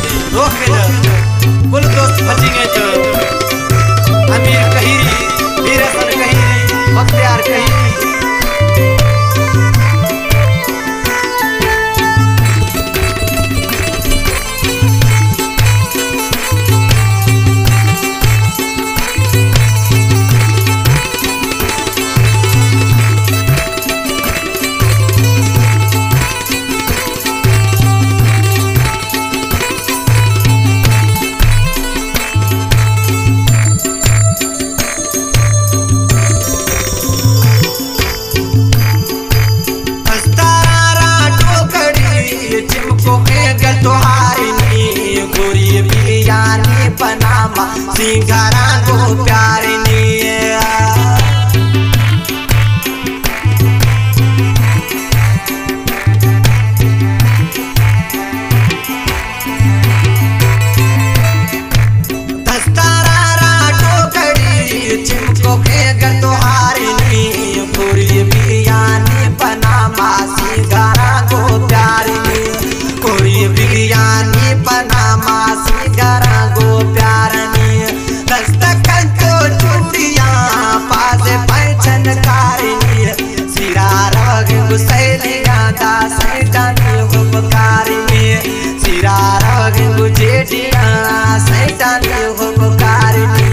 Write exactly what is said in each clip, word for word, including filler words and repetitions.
रोकेल कुल दोस्त बचिंगे जो अमीर कहीरी वीरसन कहीरी बख्तियार कहीरी सिंगारा को प्यारे दस्तारा टोकरी चिमको के गतोहारिनी पूरी बिरयानी पनामा सिंगारा को प्यारे पूरी बिरयानी पनामा सिंगारा को प्यारे सैलिया दास जानी हुबकारी में सिरा रग गुजेटिया सैतानी हुबकारी में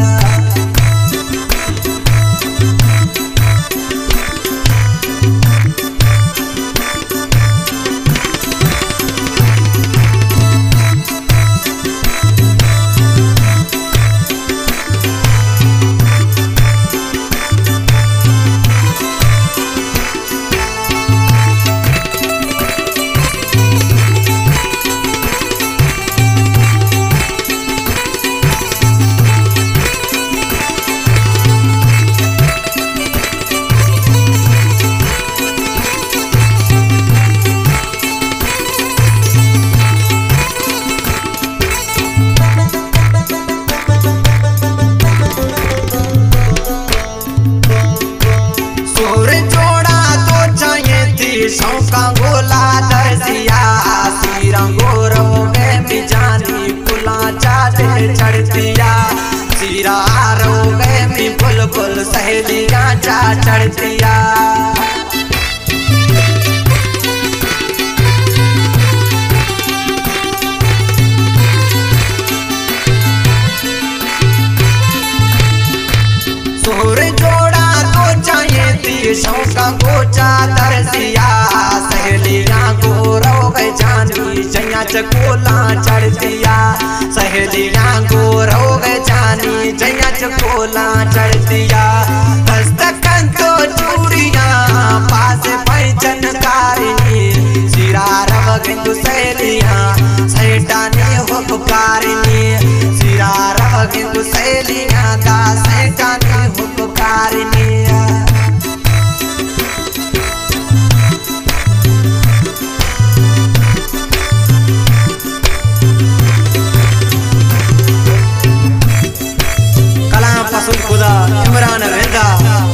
शौका गोला दर्जिया सिरंगो रोगे में जानी पुला चाटे चढ़तिया सिरा रोगे में बुलबुल सहेलियां चा चढ़तिया सोरे जोड़ा तो चाहिए थी शौका गोचा दर्जिया सहेलियां को रोग जानी जया चकोला चढ़तिया सहेलियां को रोग जानी जया चकोला चढ़तिया दस्तकन तो चूड़िया पास पैचन कारिनी सिरा रवग सहेलियां सैटानी हो पुकारिनी सिरा रवग सहेलियां का सैटानी हो पुकारिनी खुदा इमरान रहता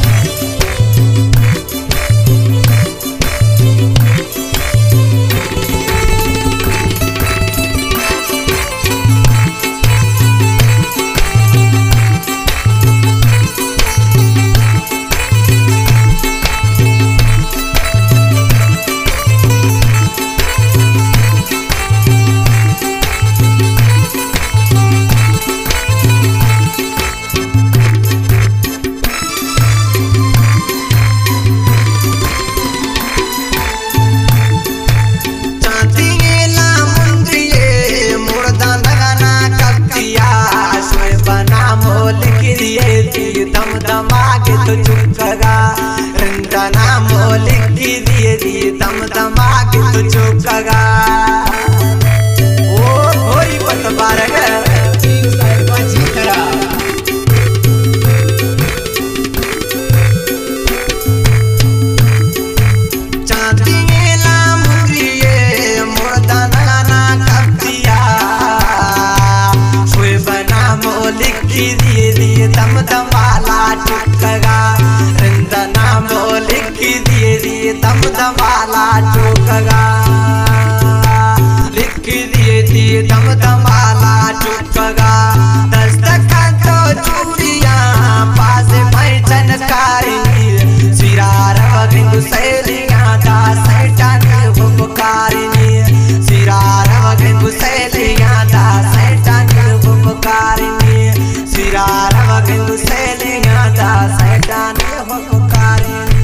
दम दमागे तो चुकगा रंजना मोलिक की दिए दी दम दमागे तो चुकगा ओ होई पत बारग चांदी ला मुरिए मुर्दाना ना कब्जिया सोए बना मोलिक की दिए दी दम दमाला चुकगा रंजना मोलिक की दिए दी दम दमाला चुकगा लिख दिए दी दम वगैरह सैलियां दा सैडाने हो पुकारे।